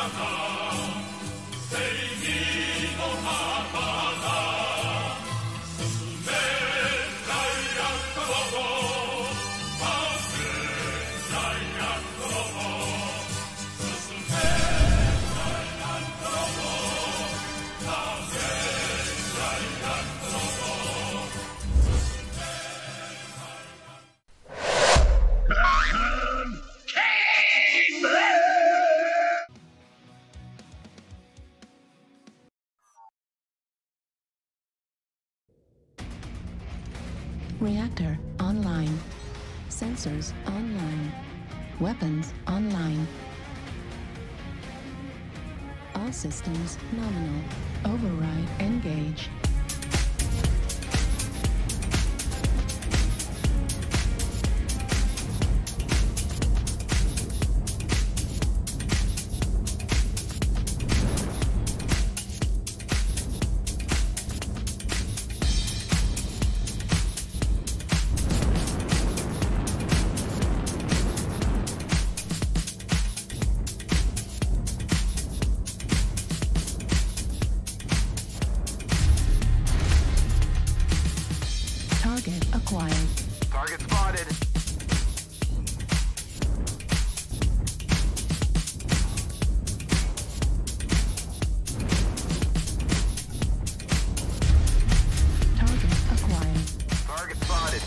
Reactor online. Sensors online. Weapons online. All systems nominal. Override engage. Target acquired. Target spotted. Target acquired. Target spotted.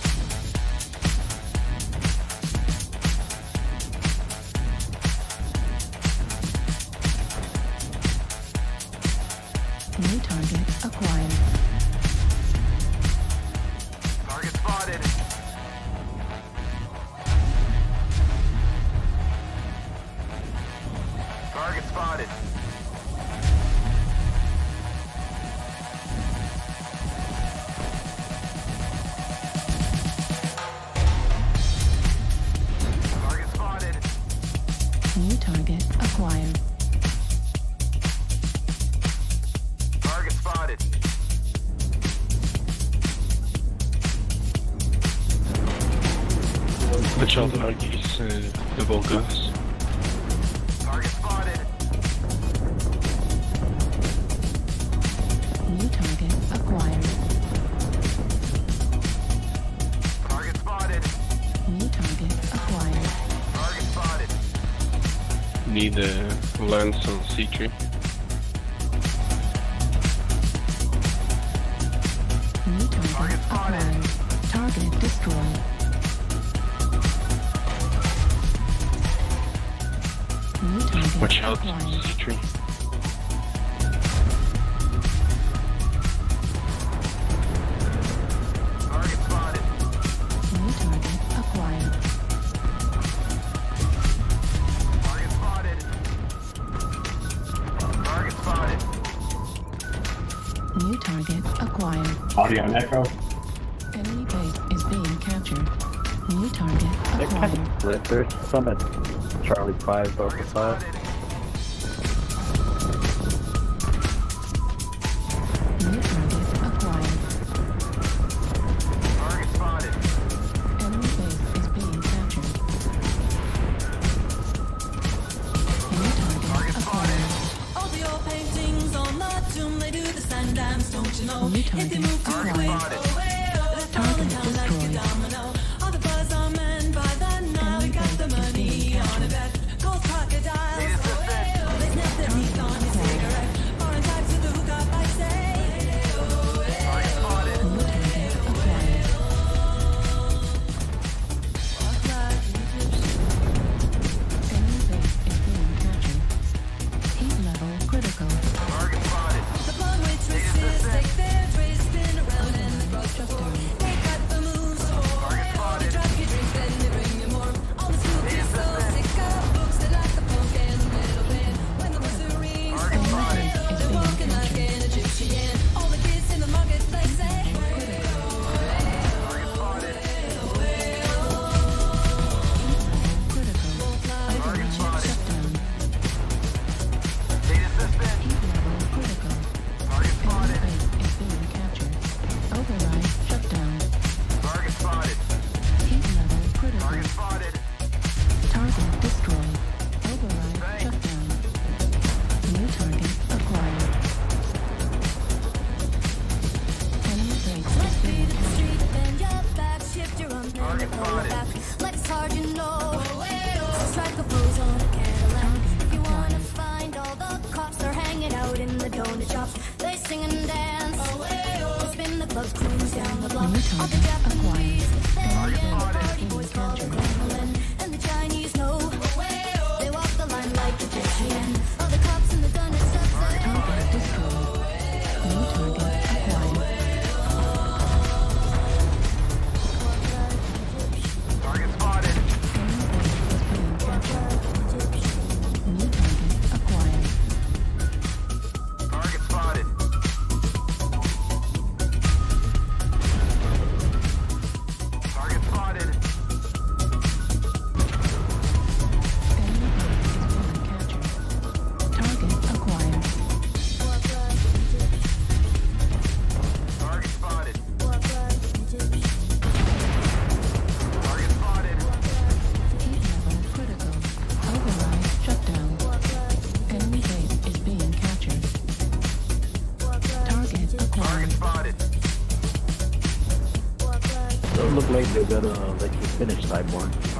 New target acquired. Target spotted. Target spotted. Target spotted. New target acquired. Target spotted. Wyciągnął jakiś wogos. Target spotted. New target acquired. Target spotted. New target acquired. Target spotted. Need a lance on C3. New target acquired. Target destroyed. New target Watch out, acquired. C3. Target spotted. New target acquired. Target spotted. Target spotted. New target acquired. Audio and echo. Enemy base is being captured. New target acquired. There's some at Charlie 5 over Target 5. spotted. New target acquired. Target spotted. Enemy base is being captured. New target Target spotted. acquired. All the old paintings on the tomb, they do the sand dance, don't you know? New If they target move too Target quick, acquired. spotted. they're Target falling down like a destroyed. domino. All the buzz are men by the now, we got the money on a bet. Gold crocodiles, Need assistance. they snap their teeth on your cigarette. Foreign types with the hookah, I say. Target spotted. New target acquired. Walk like Egyptians. Enemy base is being captured. Heat level critical. Target spotted. The blonde waitresses take their trays, spin around in the grocery store. Shutdown. They cut the moves, Target target acquired. Enemy base is being captured. And the Chinese know they walk the line like Egyptian. All the cops and the gun and stuff. Target destroyed. New target acquired. Target spotted. Enemy base is being captured. New target acquired. Target spotted. Target spotted. Enemy base is being captured. Target acquired. Target spotted. Target spotted. Heat level critical. Override shutdown. Enemy base is being captured. Target Target acquired. spotted. Don't look like they're gonna let you finish Cyborg.